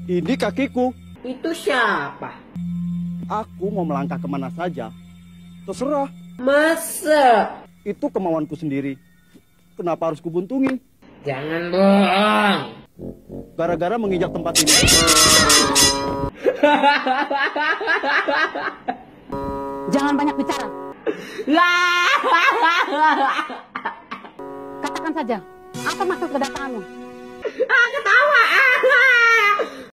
Ini kakiku. Itu siapa? Aku mau melangkah kemana saja. Terserah. Masa? Itu kemauanku sendiri. Kenapa harus kubuntungi? Jangan bohong. Gara-gara menginjak tempat ini. Jangan banyak bicara. Katakan saja, apa maksud kedatanganmu? Ketawa.